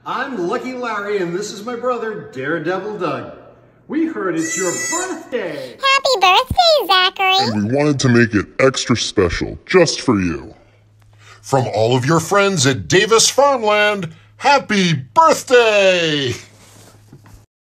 I'm Lucky Larry, and this is my brother, Daredevil Doug. We heard it's your birthday. Happy birthday, Zachary. And we wanted to make it extra special, just for you. From all of your friends at Davis Farmland, happy birthday!